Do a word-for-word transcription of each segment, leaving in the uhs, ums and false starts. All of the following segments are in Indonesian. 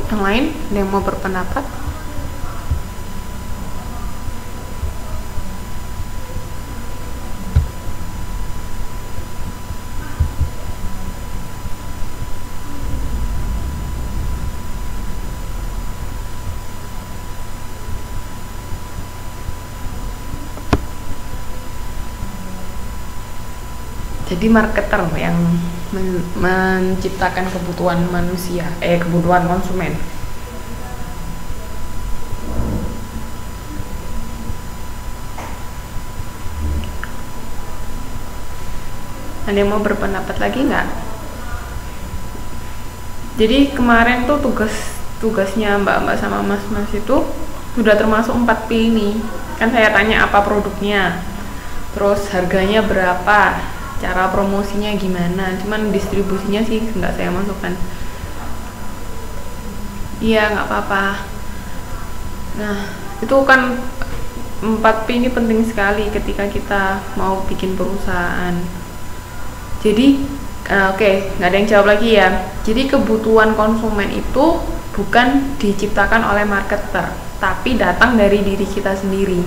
Yang lain ada yang mau berpendapat? Jadi marketer yang men menciptakan kebutuhan manusia, eh kebutuhan konsumen. Ada yang mau berpendapat lagi nggak? Jadi kemarin tuh tugas tugasnya mbak-mbak sama mas-mas itu sudah termasuk empat P ini. Kan saya tanya apa produknya, terus harganya berapa, cara promosinya gimana, cuman distribusinya sih nggak saya masukkan. Iya, nggak apa-apa. Nah, itu kan empat P ini penting sekali ketika kita mau bikin perusahaan. Jadi uh, oke, okay, nggak ada yang jawab lagi ya. Jadi kebutuhan konsumen itu bukan diciptakan oleh marketer, tapi datang dari diri kita sendiri.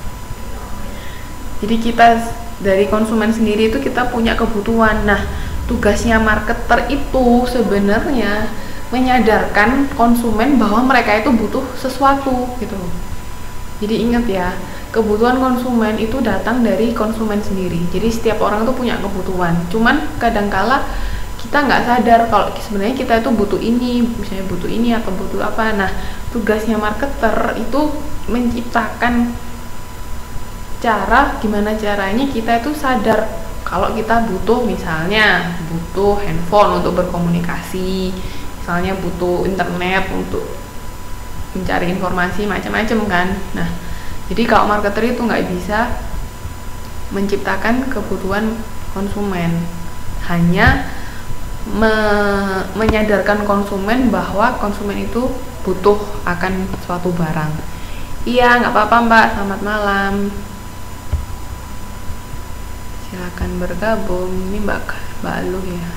Jadi kita dari konsumen sendiri itu kita punya kebutuhan. Nah, tugasnya marketer itu sebenarnya menyadarkan konsumen bahwa mereka itu butuh sesuatu gitu. Jadi ingat ya, kebutuhan konsumen itu datang dari konsumen sendiri. Jadi setiap orang itu punya kebutuhan. Cuman kadangkala kita nggak sadar kalau sebenarnya kita itu butuh ini, misalnya butuh ini atau butuh apa. Nah, tugasnya marketer itu menciptakan cara gimana caranya kita itu sadar kalau kita butuh, misalnya butuh handphone untuk berkomunikasi, misalnya butuh internet untuk mencari informasi macam-macam kan. Nah, jadi kalau marketer itu nggak bisa menciptakan kebutuhan konsumen, hanya me menyadarkan konsumen bahwa konsumen itu butuh akan suatu barang. Iya, nggak apa-apa mbak, selamat malam, silakan bergabung. Ini mbak mbak Aluh ya.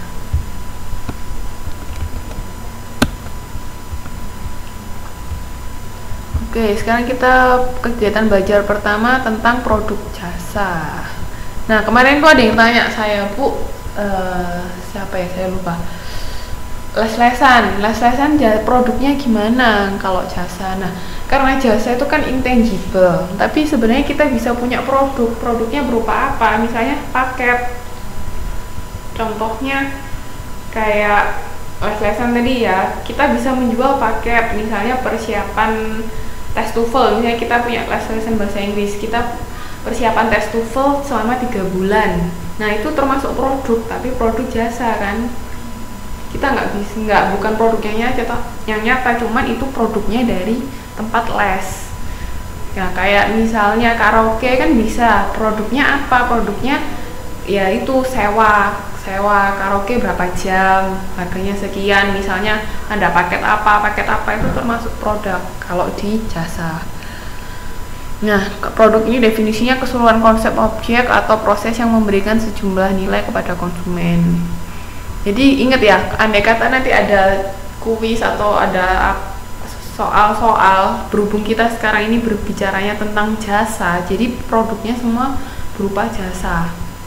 Oke, sekarang kita kegiatan belajar pertama tentang produk jasa. Nah, kemarin tuh ada yang tanya saya, Bu, uh, siapa ya, saya lupa, les-lesan, les-lesan produknya gimana kalau jasa. Nah, karena jasa itu kan intangible, tapi sebenarnya kita bisa punya produk. Produknya berupa apa? Misalnya paket. Contohnya kayak les-lesan tadi ya, kita bisa menjual paket, misalnya persiapan tes TOEFL. Misalnya kita punya les-lesan bahasa Inggris, kita persiapan tes TOEFL selama tiga bulan. Nah, itu termasuk produk, tapi produk jasa kan. Kita nggak bisa, nggak bukan produknya nyata, yang nyata, cuman itu produknya dari tempat les. Ya, kayak misalnya karaoke kan bisa, produknya apa? Produknya ya itu sewa, sewa karaoke berapa jam, harganya sekian, misalnya ada paket apa, paket apa, itu termasuk produk kalau di jasa. Nah, produk ini definisinya keseluruhan konsep objek atau proses yang memberikan sejumlah nilai kepada konsumen. Jadi ingat ya, andai kata nanti ada kuis atau ada soal-soal, berhubung kita sekarang ini berbicaranya tentang jasa, jadi produknya semua berupa jasa.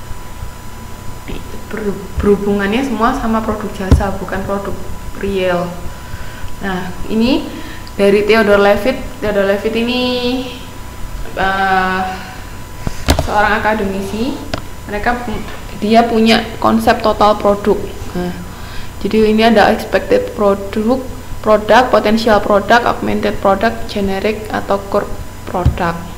Berhubungannya semua sama produk jasa, bukan produk real. Nah, ini dari Theodore Levitt. Theodore Levitt ini uh, seorang akademisi. Mereka dia punya konsep total produk. Nah, jadi ini ada expected product, product, potential product, augmented product, generic atau core product.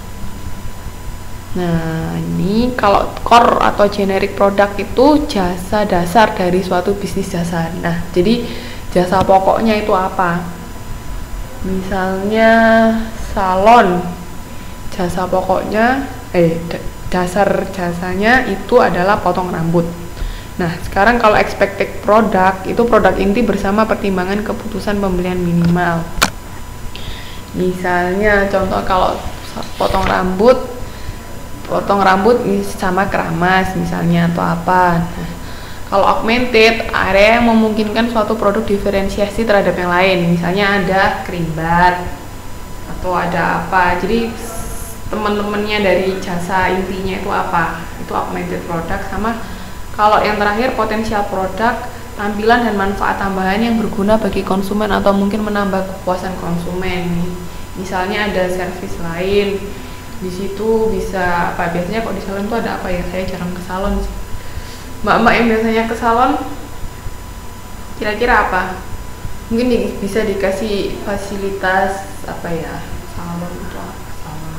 Nah, ini kalau core atau generic product itu jasa dasar dari suatu bisnis jasa. Nah, jadi jasa pokoknya itu apa? Misalnya salon, jasa pokoknya, eh dasar jasanya itu adalah potong rambut. Nah, sekarang kalau expected product itu produk inti bersama pertimbangan keputusan pembelian minimal. Misalnya contoh kalau potong rambut, potong rambut sama keramas misalnya atau apa. Nah, Kalau augmented, area yang memungkinkan suatu produk diferensiasi terhadap yang lain. Misalnya ada krimbat atau ada apa. Jadi teman-temannya dari jasa intinya itu apa? Itu augmented product. Sama kalau yang terakhir potensial produk, tampilan dan manfaat tambahan yang berguna bagi konsumen atau mungkin menambah kepuasan konsumen. Misalnya ada servis lain. Di situ bisa apa? Biasanya kok di salon itu ada apa ya? Saya jarang ke salon sih. Mbak-mbak yang biasanya ke salon kira-kira apa? Mungkin di, bisa dikasih fasilitas apa ya? Salon itu apa? Salon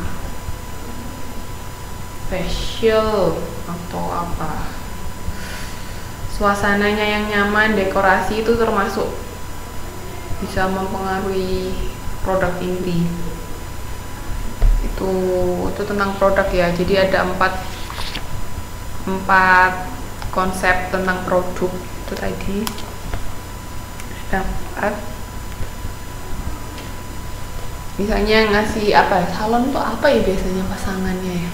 facial atau apa? Suasananya yang nyaman, dekorasi itu termasuk bisa mempengaruhi produk inti. Itu itu tentang produk ya. Jadi ada empat empat konsep tentang produk itu tadi. Ada empat. Misalnya ngasih apa? Salon tuh apa ya biasanya pasangannya ya?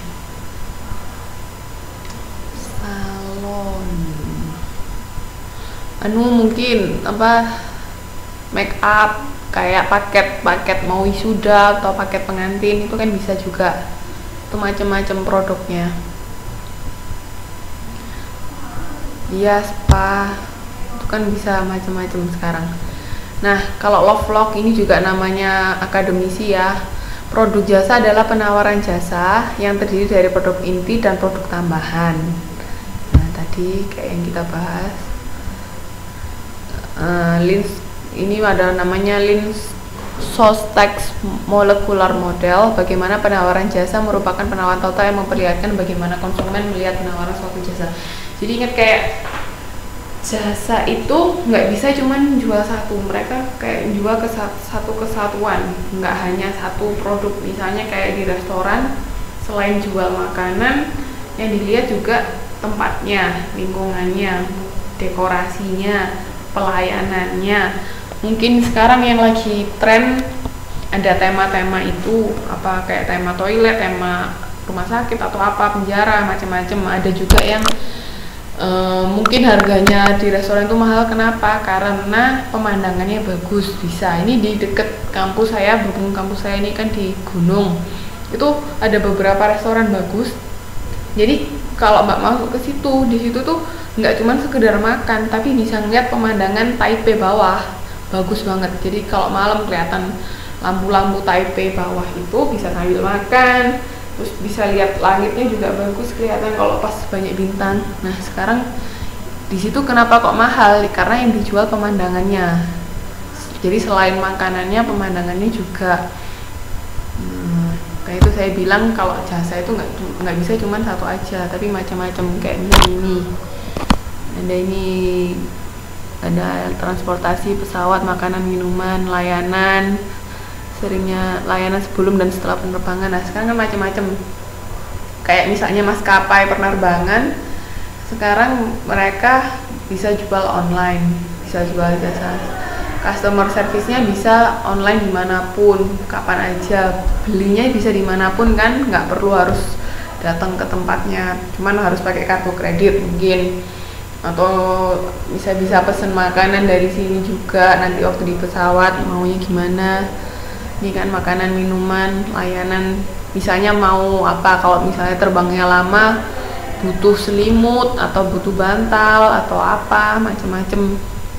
Salon. Anu mungkin apa? Make up kayak paket-paket mau wisuda atau paket pengantin itu kan bisa juga. Itu macam-macam produknya. Iya, spa itu kan bisa macam-macam sekarang. Nah, kalau Lovelock ini juga namanya akademisi ya. Produk jasa adalah penawaran jasa yang terdiri dari produk inti dan produk tambahan. Nah, tadi kayak yang kita bahas. Uh, lins ini ada namanya Lins Sostex Molecular Model. Bagaimana penawaran jasa merupakan penawaran total yang memperlihatkan bagaimana konsumen melihat penawaran suatu jasa. Jadi ingat kayak jasa itu nggak bisa cuman jual satu, mereka kayak jual ke satu kesatuan, nggak hanya satu produk. Misalnya kayak di restoran, selain jual makanan, yang dilihat juga tempatnya, lingkungannya, dekorasinya, pelayanannya. Mungkin sekarang yang lagi tren ada tema-tema itu, apa kayak tema toilet, tema rumah sakit atau apa, penjara, macam-macam. Ada juga yang Uh, mungkin harganya di restoran itu mahal. Kenapa? Karena pemandangannya bagus. Bisa ini di deket kampus saya, berhubung kampus saya ini kan di gunung, itu ada beberapa restoran bagus. Jadi kalau mbak masuk ke situ, di situ tuh nggak cuma sekedar makan, tapi bisa ngeliat pemandangan Taipei bawah, bagus banget. Jadi kalau malam kelihatan lampu-lampu Taipei bawah itu bisa sambil makan. Terus bisa lihat langitnya juga bagus kelihatan kalau pas banyak bintang. Nah sekarang di situ kenapa kok mahal? Karena yang dijual pemandangannya. Jadi selain makanannya, pemandangannya juga. Hmm, kayak itu saya bilang kalau jasa itu nggak nggak bisa cuma satu aja, tapi macam-macam. Kayak ini, ini ada ini ada transportasi, pesawat, makanan, minuman, layanan. Seringnya layanan sebelum dan setelah penerbangan. Nah sekarang kan macam-macam, kayak misalnya maskapai penerbangan sekarang mereka bisa jual online, bisa jual jasa customer service-nya, bisa online dimanapun, kapan aja, belinya bisa dimanapun kan, nggak perlu harus datang ke tempatnya, cuman harus pakai kartu kredit mungkin, atau bisa bisa pesen makanan dari sini juga nanti waktu di pesawat maunya gimana. Ini kan makanan, minuman, layanan. Misalnya mau apa, kalau misalnya terbangnya lama butuh selimut atau butuh bantal atau apa, macam-macam.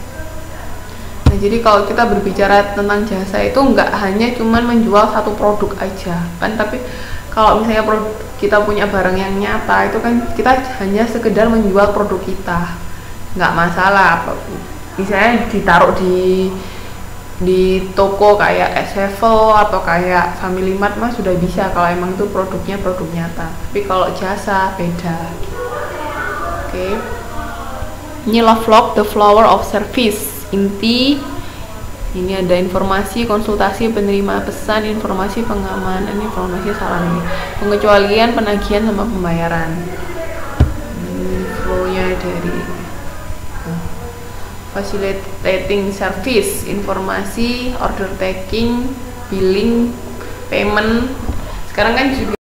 Nah jadi kalau kita berbicara tentang jasa itu nggak hanya cuman menjual satu produk aja kan, tapi kalau misalnya produk, kita punya barang yang nyata itu kan kita hanya sekedar menjual produk kita, nggak masalah. Misalnya ditaruh di di toko kayak Sevel atau kayak Family Mart mah sudah bisa kalau emang itu produknya produk nyata. Tapi kalau jasa beda. Oke. Okay. Ini Lovelock, the flower of service. Inti ini ada informasi, konsultasi, penerima pesan, informasi pengamanan, informasi saran ini, pengecualian, penagihan sama pembayaran. Ini flow-nya dari facilitating service, informasi, order taking, billing, payment. Sekarang kan juga